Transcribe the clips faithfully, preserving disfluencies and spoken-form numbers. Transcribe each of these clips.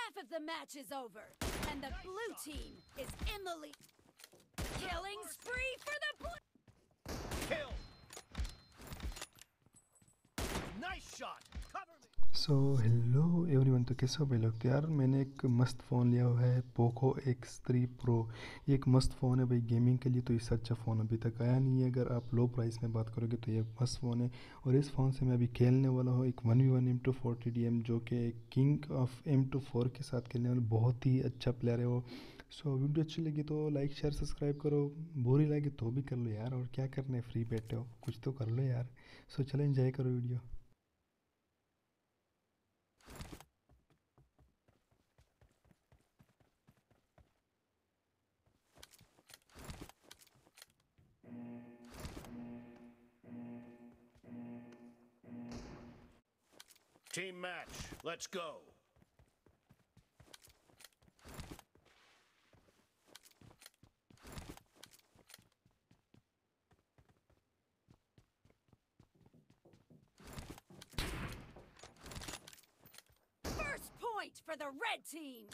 Half of the match is over, and the blue team is in the lead. Killing spree for the blue. Kill. Nice shot. Cover me. So hello everyone, तो कैसे हो भाई लोग। तो यार मैंने एक मस्त फ़ोन लिया हुआ है, पोको एक्स थ्री प्रो। ये एक मस्त फ़ोन है भाई गेमिंग के लिए, तो इससे अच्छा फ़ोन अभी तक आया नहीं है। अगर आप लो प्राइस में बात करोगे तो ये मस्त फ़ोन है। और इस फ़ोन से मैं अभी खेलने वाला हूँ एक one V one M two forty D M, जो कि एक king of M two four के साथ खेलने वाला बहुत ही अच्छा प्लेयर है वो। सो वीडियो अच्छी लगी तो लाइक शेयर सब्सक्राइब करो, बुरी लगी तो भी कर लो यार, और क्या करना है, फ्री बैठे हो कुछ तो कर लो यार। सो चलो एंजॉय करो video. Team match. Let's go. First point for the red team.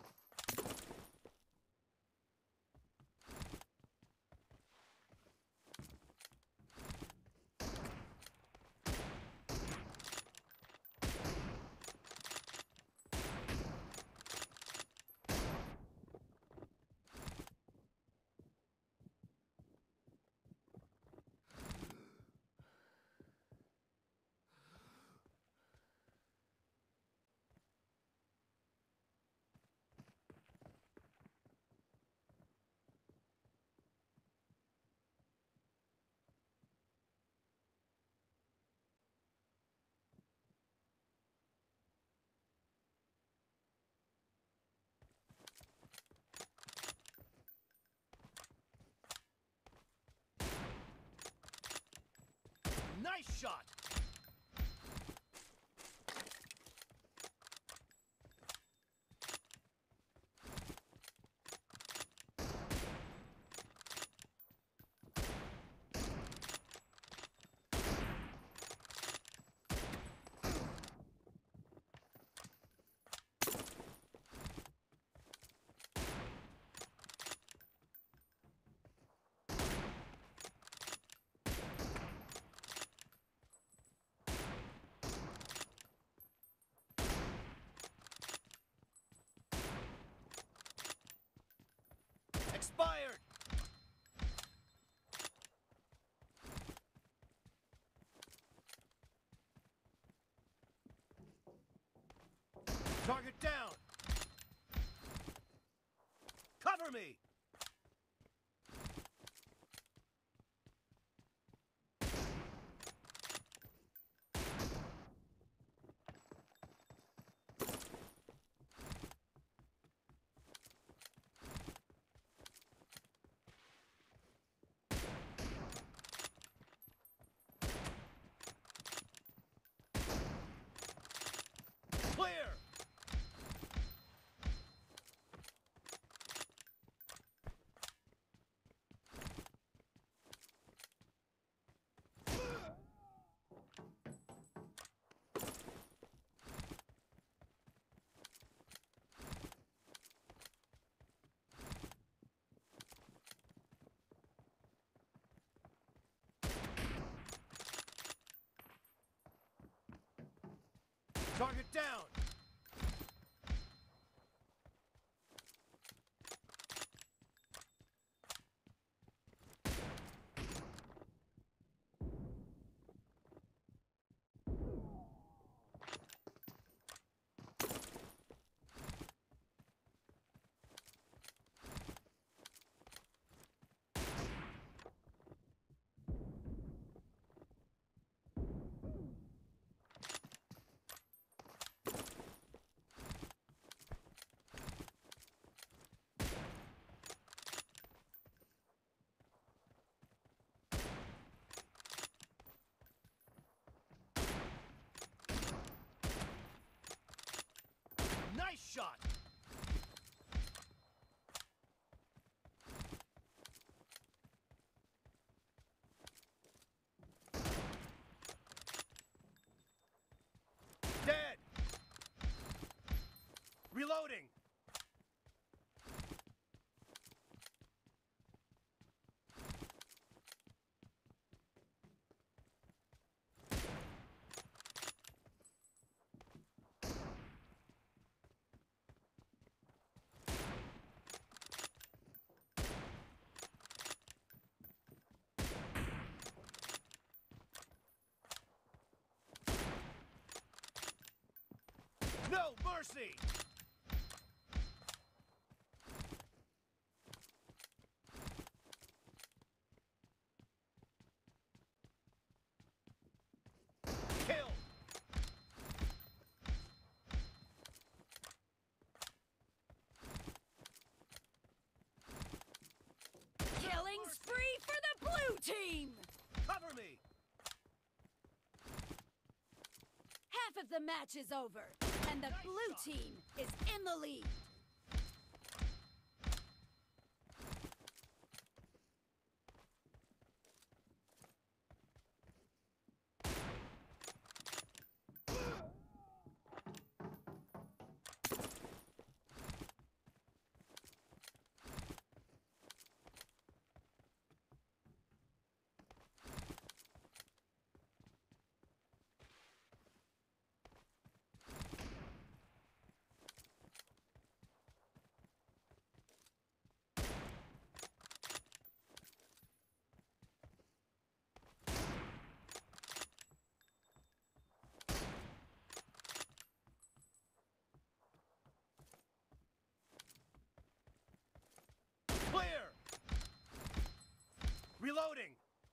Nice shot. Expired. Target down. Cover me. Clear. Target down. Nice shot. Dead. Reloading! No mercy! Kill! Killing spree for the blue team! Cover me! Half of the match is over, and the blue team is in the lead. Clear! Reloading!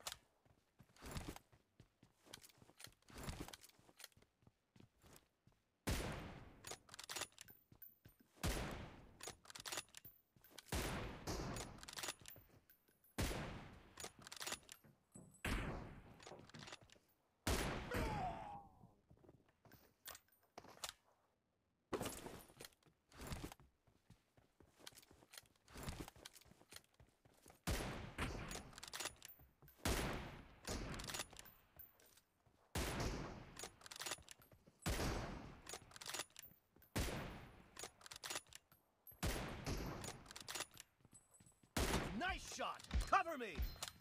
Nice shot! Cover me!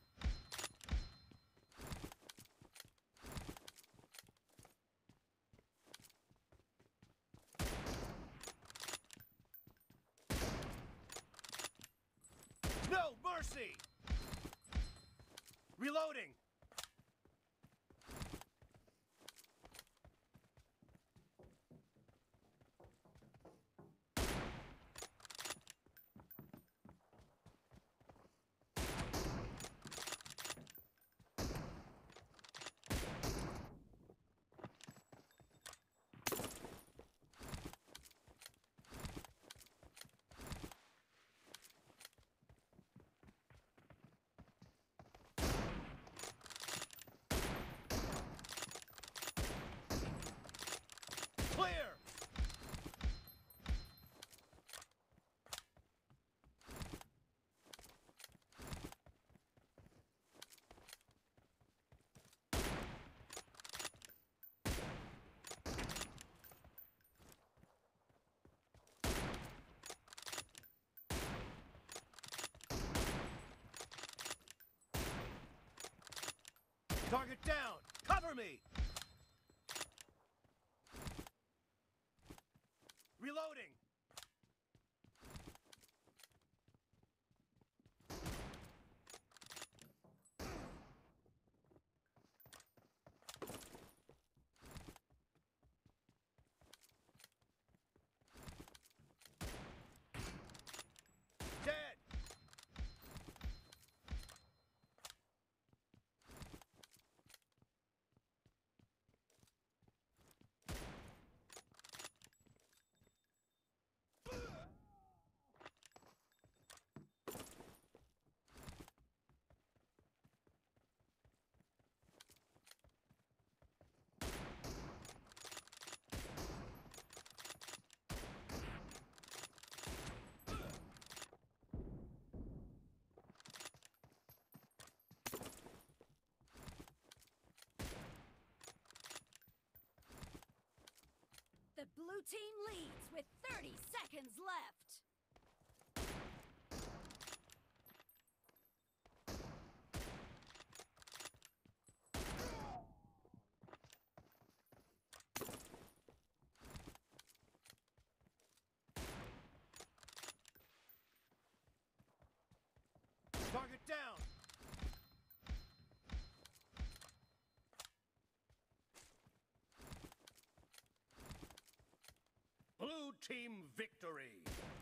No mercy! Reloading! Clear! Target down! Cover me! Reloading! Dead! The blue team leads with thirty seconds. team victory.